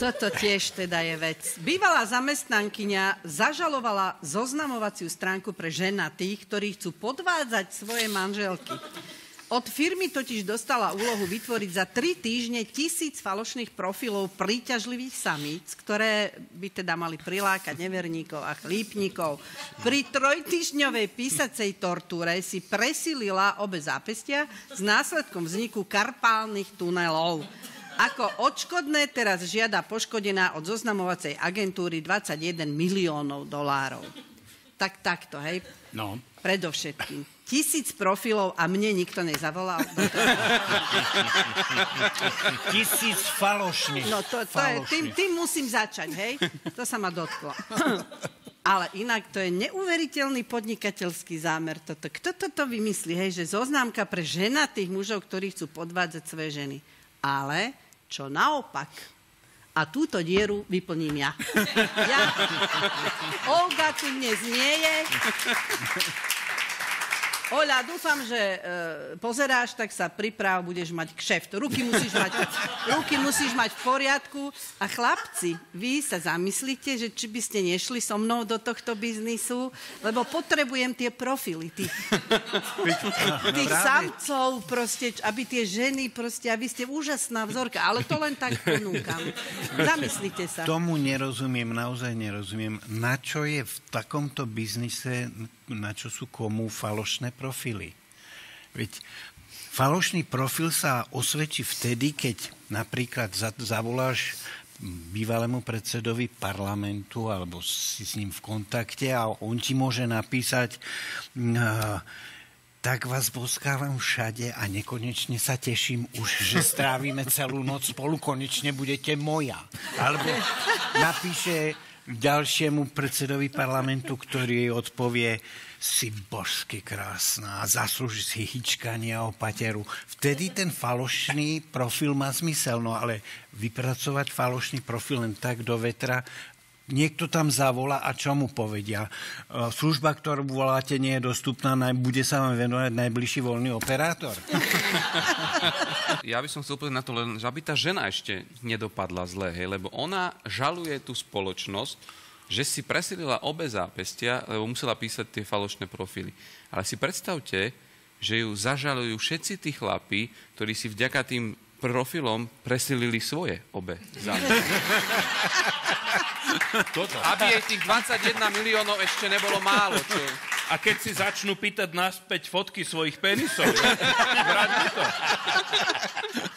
Toto tiež teda je vec. Bývalá zamestnankyňa zažalovala zoznamovaciu stránku pre ženatých, ktorí chcú podvádzať svoje manželky. Od firmy totiž dostala úlohu vytvoriť za 3 týždne 1000 falošných profilov príťažlivých samíc, ktoré by teda mali prilákať neverníkov a chlípnikov. Pri 3-týždňovej písacej tortúre si presilila obe zápestia s následkom vzniku karpálnych tunelov. Ako odškodné teraz žiada poškodená od zoznamovacej agentúry $21 miliónov. Tak takto, hej? No. Predovšetkým. 1000 profilov a mne nikto nezavolal. 1000 falošných. No to je, tým musím začať, hej? To sa ma dotklo. Ale inak to je neuveriteľný podnikateľský zámer. Kto toto vymyslí, hej? Že zoznámka pre ženatých mužov, ktorí chcú podvádzať svoje ženy. Ale čo naopak? A túto dieru vyplním ja. Olga tu dnes nie je. Oľa, dúfam, že pozeráš, tak sa priprav, budeš mať kšeft. Ruky musíš mať v poriadku. A chlapci, vy sa zamyslíte, že či by ste nešli so mnou do tohto biznisu, lebo potrebujem tie profily tých samcov, proste, aby tie ženy, proste, aby ste úžasná vzorka. Ale to len tak ponúkam. Zamyslite sa. Tomu nerozumiem, naozaj nerozumiem. Na čo je v takomto biznise, na čo sú komu falošné profily? Veď falošný profil sa osvedčí vtedy, keď napríklad zavoláš bývalému predsedovi parlamentu alebo si s ním v kontakte a on ti môže napísať tak vás boskávam všade a nekonečne sa teším už, že strávime celú noc spolu, konečne budete moja. Alebo napíše ďalšiemu predsedovi parlamentu, ktorý jej odpovie si božsky krásna a zaslúži si hyčkanie a opateru. Vtedy ten falošný profil má zmysel, no ale vypracovať falošný profil len tak do vetra, niekto tam zavolá a čo mu povedia? Služba, ktorú voláte, nie je dostupná, bude sa vám venovať najbližší voľný operátor? Ja by som chcel povedať na to len, že aby tá žena ešte nedopadla zle, hej, lebo ona žaluje tú spoločnosť, že si presilila obe zápestia, lebo musela písať tie falošné profily. Ale si predstavte, že ju zažalujú všetci tí chlapi, ktorí si vďaka tým profilom presilili svoje obe zápestia. Aby jej tých 21 miliónov ešte nebolo málo. Čo? A keď si začnú pýtať naspäť fotky svojich penisov, vráť mi to.